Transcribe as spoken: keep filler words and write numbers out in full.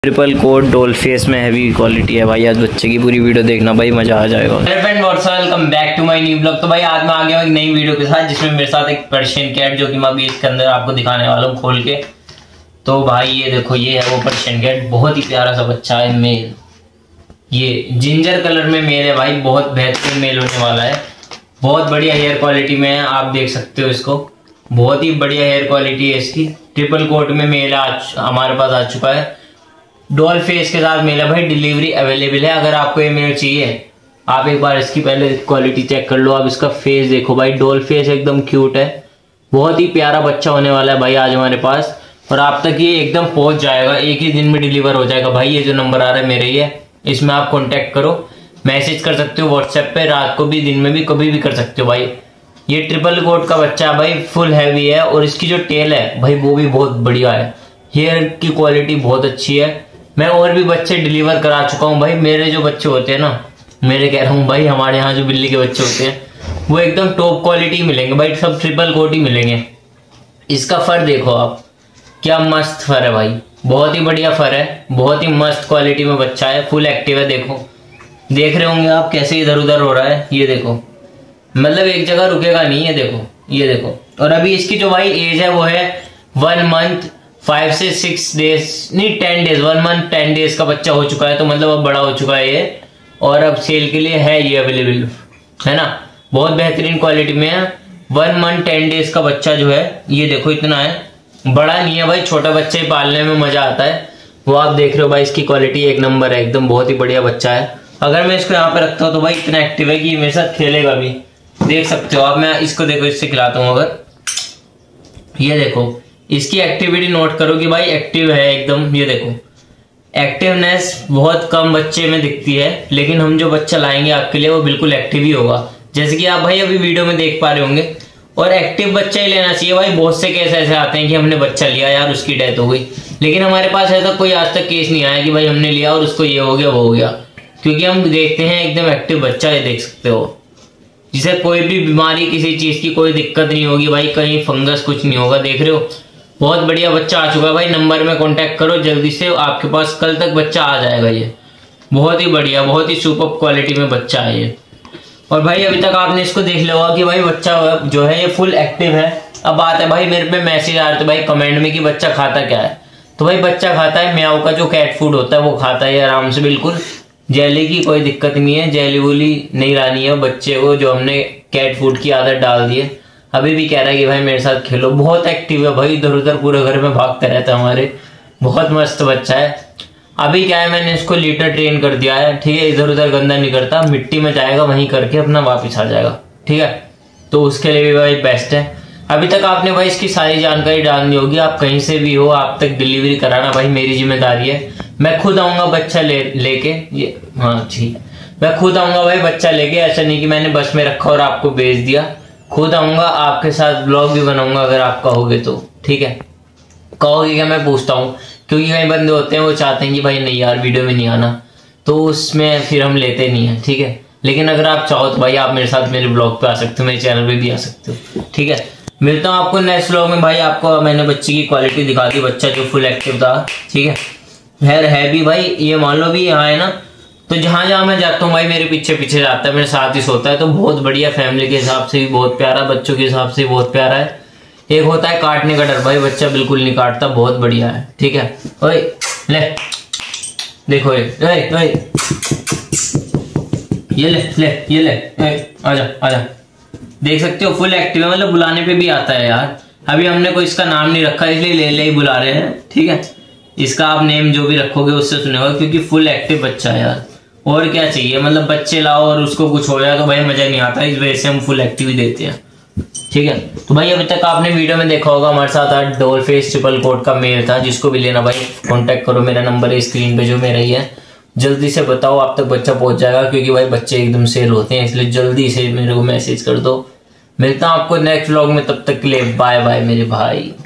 Triple coat doll face में heavy quality है भाई। आज बच्चे की पूरी वीडियो देखना भाई, मजा आ जाएगा। Friend welcome back to my new blog. तो भाई आज मैं आ गया हूँ एक नई वीडियो के साथ, जिसमें मेरे साथ एक पर्शियन कैट जो कि मैं अभी इसके अंदर आपको दिखाने वाला हूँ खोल के। तो भाई ये देखो, ये है वो पर्शियन कैट, बहुत ही प्यारा सा बच्चा है मेल। ये जिंजर कलर में मेल है भाई, बहुत बेहतरीन मेल होने वाला है। बहुत बढ़िया हेयर क्वालिटी में है, आप देख सकते हो इसको, बहुत ही बढ़िया हेयर क्वालिटी है इसकी। ट्रिपल कोट में मेल आज हमारे पास आ चुका है, डॉल फेस के साथ मेल है भाई। डिलीवरी अवेलेबल है। अगर आपको ये मेल चाहिए, आप एक बार इसकी पहले क्वालिटी चेक कर लो। आप इसका फेस देखो भाई, डॉल फेस एकदम क्यूट है, बहुत ही प्यारा बच्चा होने वाला है भाई आज हमारे पास। और आप तक ये एकदम पहुंच जाएगा, एक ही दिन में डिलीवर हो जाएगा भाई। ये जो नंबर आ रहा है मेरे ही है, इसमें आप कॉन्टेक्ट करो, मैसेज कर सकते हो व्हाट्सएप पे, रात को भी दिन में भी कभी भी कर सकते हो भाई। ये ट्रिपल कोट का बच्चा है भाई, फुल हैवी है। और इसकी जो टेल है भाई वो भी बहुत बढ़िया है, हेयर की क्वालिटी बहुत अच्छी है। मैं और भी बच्चे डिलीवर करा चुका हूँ भाई। मेरे जो बच्चे होते हैं ना, मेरे कह रहा हूँ भाई, हमारे यहाँ जो बिल्ली के बच्चे होते हैं वो एकदम टॉप क्वालिटी मिलेंगे भाई, सब ट्रिपल कोट ही मिलेंगे। इसका फर देखो आप, क्या मस्त फर है भाई, बहुत ही बढ़िया फर है, बहुत ही मस्त क्वालिटी में बच्चा है, फुल एक्टिव है। देखो, देख रहे होंगे आप कैसे इधर उधर हो रहा है, ये देखो, मतलब एक जगह रुकेगा नहीं है। देखो, ये देखो। और अभी इसकी जो भाई एज है वो है वन मंथ फाइव से सिक्स डेज नहीं ten days one month ten days का बच्चा हो चुका है। तो मतलब अब बड़ा हो चुका है ये, और अब सेल के लिए है ये अवेलेबल, है ना। बहुत बेहतरीन क्वालिटी में है। वन मंथ टेन डेज का बच्चा जो है, ये देखो इतना है, बड़ा नहीं है भाई। छोटा बच्चे ही पालने में मजा आता है, वो आप देख रहे हो भाई। इसकी क्वालिटी एक नंबर है एकदम, बहुत ही बढ़िया बच्चा है। अगर मैं इसको यहाँ पे रखता हूँ तो भाई इतना एक्टिव है कि मेरे साथ खेलेगा भी, देख सकते हो आप। मैं इसको देखो, इससे खिलाता हूँ अगर, ये देखो इसकी एक्टिविटी नोट करो कि भाई एक्टिव है एकदम। ये देखो, एक्टिवनेस बहुत कम बच्चे में दिखती है, लेकिन हम जो बच्चा लाएंगे आपके लिए वो बिल्कुल एक्टिव ही होगा, जैसे कि आप भाई अभी वीडियो में देख पा रहे होंगे। और एक्टिव बच्चा ही लेना चाहिए भाई। बहुत से केस ऐसे आते हैं कि हमने बच्चा लिया यार, उसकी डेथ हो गई, लेकिन हमारे पास ऐसा कोई आज तक केस नहीं आया कि भाई हमने लिया और उसको ये हो गया वो हो गया, क्योंकि हम देखते हैं एकदम एक्टिव बच्चा है, देख सकते हो, जिसे कोई भी बीमारी, किसी चीज की कोई दिक्कत नहीं होगी भाई, कहीं फंगस कुछ नहीं होगा। देख रहे हो, बहुत बढ़िया बच्चा आ चुका है भाई। नंबर में कांटेक्ट करो जल्दी से, आपके पास कल तक बच्चा आ जाएगा। ये बहुत ही बढ़िया, बहुत ही सुपर क्वालिटी में बच्चा है ये। और भाई अभी तक आपने इसको देख लिया होगा कि भाई बच्चा जो है ये फुल एक्टिव है। अब बात है भाई, मेरे पे मैसेज आ रहे थे भाई कमेंट में कि बच्चा खाता क्या है। तो भाई बच्चा खाता है म्याऊ का जो कैट फूड होता है वो खाता है आराम से, बिल्कुल। जेली की कोई दिक्कत नहीं है, जेली वूली नहीं लानी है बच्चे को, जो हमने कैट फूड की आदत डाल दी है। अभी भी कह रहा है कि भाई मेरे साथ खेलो, बहुत एक्टिव है भाई, इधर उधर पूरे घर में भागता रहता है हमारे, बहुत मस्त बच्चा है। अभी क्या है, मैंने इसको लीटर ट्रेन कर दिया है, ठीक है, इधर उधर गंदा नहीं करता, मिट्टी में जाएगा वहीं करके अपना वापस आ जाएगा, ठीक है। तो उसके लिए भी भाई बेस्ट है। अभी तक आपने भाई इसकी सारी जानकारी डालनी होगी, आप कहीं से भी हो, आप तक डिलीवरी कराना भाई मेरी जिम्मेदारी है। मैं खुद आऊंगा बच्चा ले लेके, ये हाँ ठीक, मैं खुद आऊंगा भाई बच्चा लेके। ऐसा नहीं कि मैंने बस में रखा और आपको भेज दिया, खुद आऊंगा, आपके साथ ब्लॉग भी बनाऊंगा अगर आप कहोगे तो, ठीक है। कहोगे क्या, मैं पूछता हूँ, क्योंकि कई बंदे होते हैं वो चाहते हैं कि भाई नहीं यार वीडियो में नहीं आना, तो उसमें फिर हम लेते नहीं है, ठीक है। लेकिन अगर आप चाहो तो भाई आप मेरे साथ मेरे ब्लॉग पे आ सकते हो, मेरे चैनल पे भी आ सकते हो, ठीक है। मिलता हूँ आपको नेक्स्ट ब्लॉग में भाई। आपको मैंने बच्चे की क्वालिटी दिखा दी, बच्चा जो फुल एक्टिव था, ठीक है। खैर है भी भाई, ये मान लो भी यहाँ है ना, तो जहां जहां मैं जाता हूँ भाई मेरे पीछे पीछे जाता है, मेरे साथ ही सोता है। तो बहुत बढ़िया, फैमिली के हिसाब से भी बहुत प्यारा, बच्चों के हिसाब से भी बहुत प्यारा है। एक होता है काटने का डर भाई, बच्चा बिल्कुल नहीं काटता, बहुत बढ़िया है, ठीक है। ओए ले, देखो ये, ओए ओए ये ले ले ये ले, आजा आजा, देख सकते हो फुल एक्टिव है, मतलब बुलाने पे भी आता है यार। अभी हमने कोई इसका नाम नहीं रखा, इसलिए ले ले ही बुला रहे हैं, ठीक है। इसका आप नेम जो भी रखोगे उससे सुनेगा, क्योंकि फुल एक्टिव बच्चा है यार। और क्या चाहिए, मतलब बच्चे लाओ और उसको कुछ हो जाए तो भाई मजा नहीं आता, इस वजह से हम फुल एक्टिव ही देते हैं, ठीक है। तो भाई अभी तक आपने वीडियो में देखा होगा हमारे साथ आज डॉल फेस ट्रिपल कोट का मेल था। जिसको भी लेना भाई कांटेक्ट करो, मेरा नंबर है स्क्रीन पे जो मेरा ही है। जल्दी से बताओ, आप तक बच्चा पहुंच जाएगा, क्योंकि भाई बच्चे एकदम सेल होते हैं, इसलिए जल्दी से मेरे को मैसेज कर दो। मिलता हूं आपको नेक्स्ट व्लॉग में, तब तक के लिए बाय बाय मेरे भाई।